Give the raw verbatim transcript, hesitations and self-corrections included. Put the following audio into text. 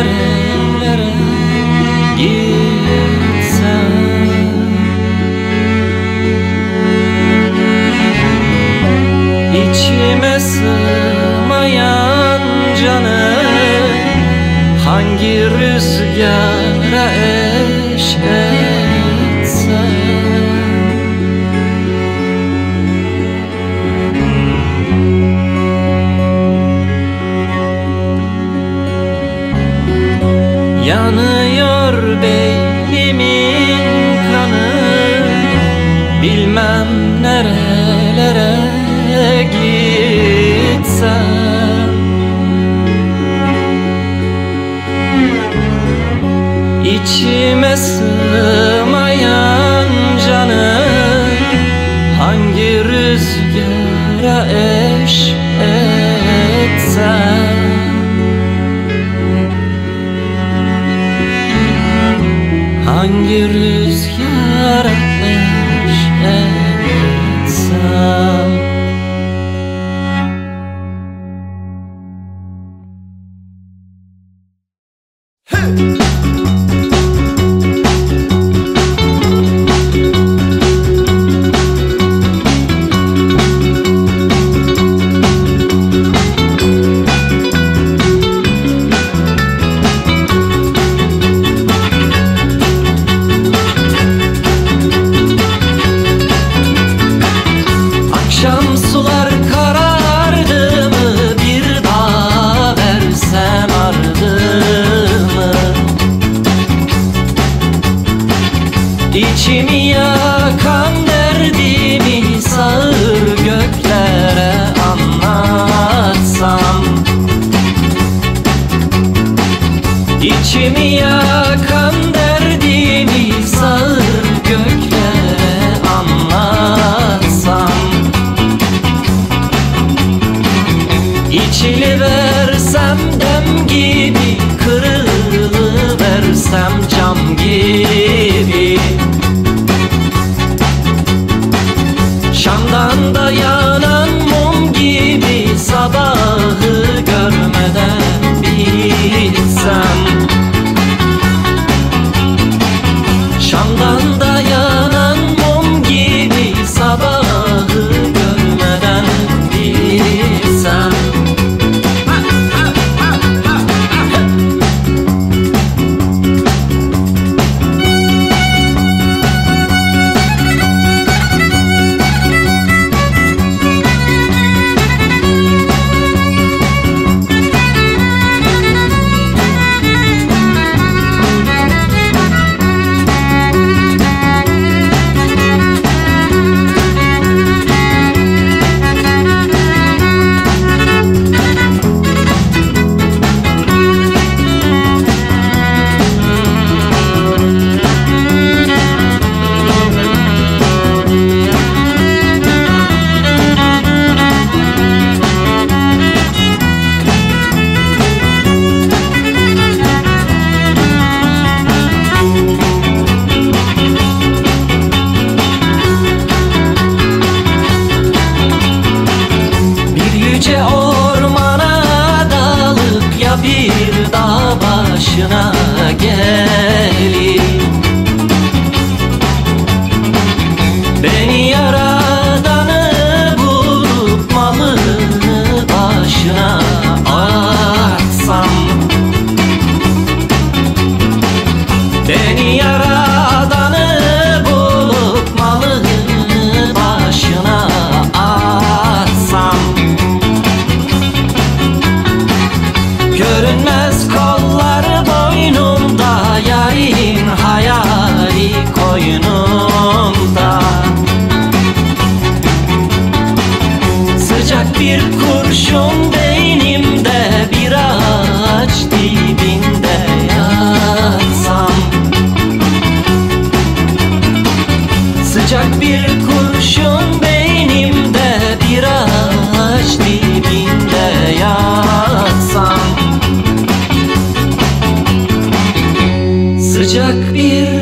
nerelere gitsem. İçime sığmayan canım hangi rüzgara eş etsem. Yanıyor beynimin kanı, bilmem nerelere gitsem. İçime sığmayan canım hangi rüzgara eş etsem. Hangi rüzgara eş etsem. Akşam sular karardı mı, bir daha versem ardımı. İçimi yakan derdimi sağır göklere anlatsam. İçimi yakan derdimi sağır göklere anlatsam. İçiliversem dem gibi, kırılıversem cam gibi. Şam'dan da yanan mum gibi sabahı görmeden bilsem. Şam'dan da yanan mum gibi sabahı görmeden bilsem. Ormana dalıp ya bir dağ başına gelip beni yaradanı bulup malını başına atsam. Beni yaradanı bulup malını başına atsam. Görünmez kolları boynumda, yarın hayali koynumda. Sıcak bir kurşun beynimde, bir ağaç dibinde yatsam. Sıcak bir kurşun beynimde, bir ağaç dibinde yatsam. Sıcak bir